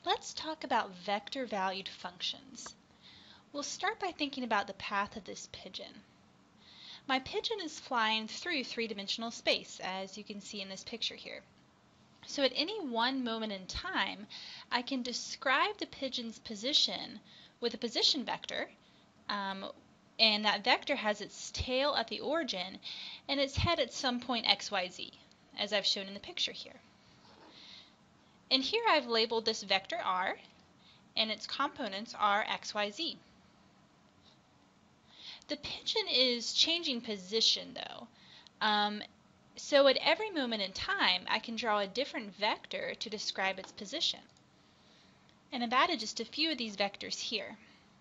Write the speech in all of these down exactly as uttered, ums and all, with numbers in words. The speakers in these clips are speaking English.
Let's talk about vector-valued functions. We'll start by thinking about the path of this pigeon. My pigeon is flying through three-dimensional space, as you can see in this picture here. So at any one moment in time, I can describe the pigeon's position with a position vector, um, and that vector has its tail at the origin and its head at some point x, y, z, as I've shown in the picture here. And here I've labeled this vector r, and its components are x, y, z. The pigeon is changing position though, um, so at every moment in time I can draw a different vector to describe its position. And I've added just a few of these vectors here.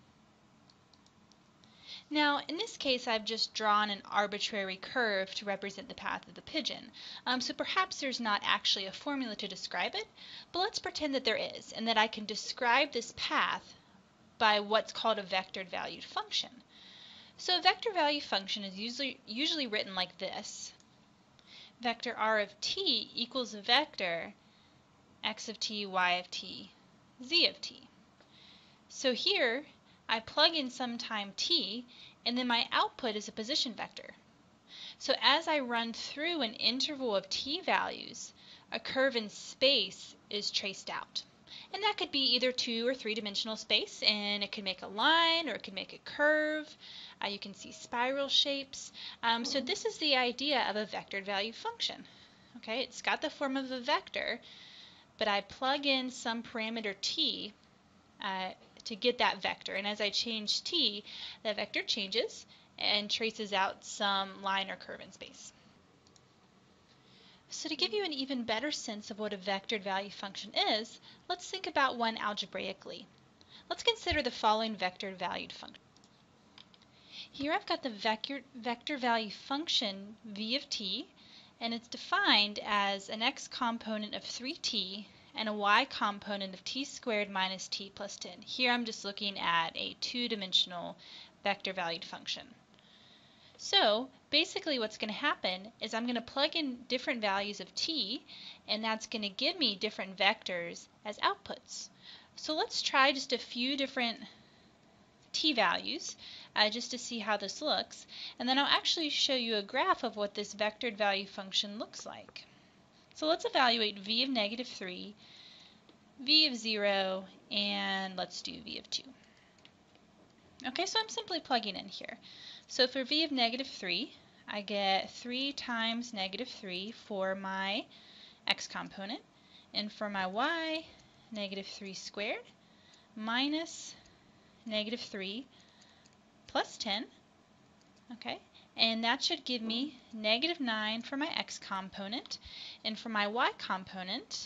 Now, in this case, I've just drawn an arbitrary curve to represent the path of the pigeon. Um, so perhaps there's not actually a formula to describe it, but let's pretend that there is, and that I can describe this path by what's called a vectored valued function. So a vector value function is usually, usually written like this. Vector r of t equals a vector x of t, y of t, z of t. So here, I plug in some time t, and then my output is a position vector. So as I run through an interval of t values, a curve in space is traced out. And that could be either two or three dimensional space, and it could make a line or it could make a curve. Uh, you can see spiral shapes. Um, so this is the idea of a vectored value function. Okay, it's got the form of a vector, but I plug in some parameter t uh, to get that vector, and as I change t, the vector changes and traces out some line or curve in space. So to give you an even better sense of what a vectored value function is, let's think about one algebraically. Let's consider the following vectored valued function. Here I've got the vector, vector value function v of t, and it's defined as an x component of three t and a y component of t squared minus t plus ten. Here I'm just looking at a two-dimensional vector valued function. So basically what's going to happen is I'm going to plug in different values of t, and that's going to give me different vectors as outputs. So let's try just a few different t values uh, just to see how this looks, and then I'll actually show you a graph of what this vectored value function looks like. So let's evaluate v of negative three, v of zero, and let's do v of two. Okay, so I'm simply plugging in here. So for v of negative three, I get three times negative three for my x component, and for my y, negative three squared minus negative three plus ten. Okay, and that should give me negative nine for my x component, and for my y component,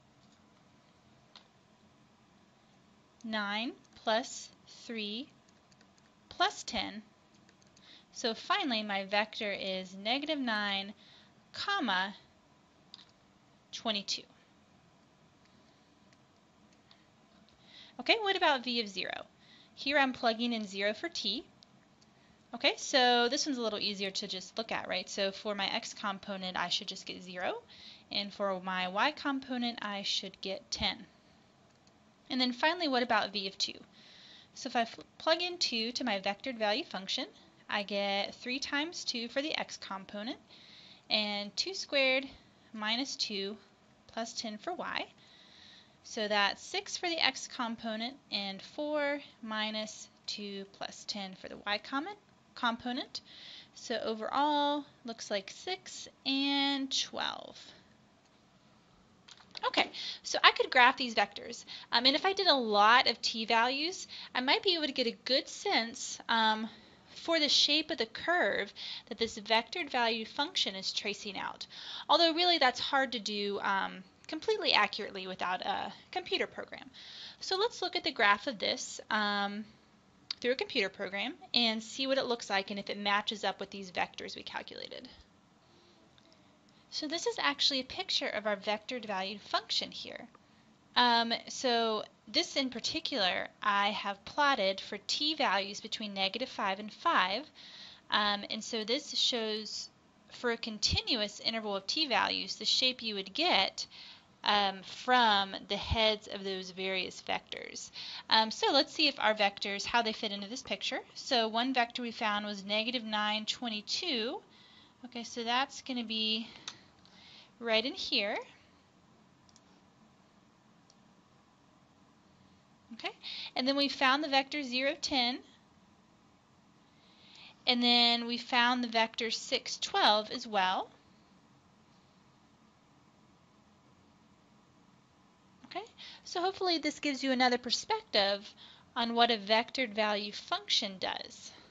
nine plus three plus ten. So finally my vector is negative nine comma twenty-two. Okay, what about v of zero? Here I'm plugging in zero for t. Okay, so this one's a little easier to just look at, right? So for my x component, I should just get zero, and for my y component, I should get ten. And then finally, what about v of two? So if I plug in two to my vectored value function, I get three times two for the x component, and two squared minus two plus ten for y. So that's six for the x component, and four minus two plus ten for the y component. So overall, looks like six and twelve. Okay, so I could graph these vectors, um, and if I did a lot of t values, I might be able to get a good sense um, for the shape of the curve that this vectored value function is tracing out. Although really that's hard to do um, completely accurately without a computer program. So let's look at the graph of this um, through a computer program and see what it looks like and if it matches up with these vectors we calculated. So this is actually a picture of our vectored valued function here. Um, so this in particular I have plotted for t values between negative five and five, um, and so this shows for a continuous interval of t values the shape you would get um, from the heads of those various vectors. Um, so let's see if our vectors, how they fit into this picture. So one vector we found was negative nine, twenty-two. Okay, so that's going to be right in here. Okay, and then we found the vector zero, ten. And then we found the vector six, twelve as well. Okay, so hopefully this gives you another perspective on what a vectored value function does.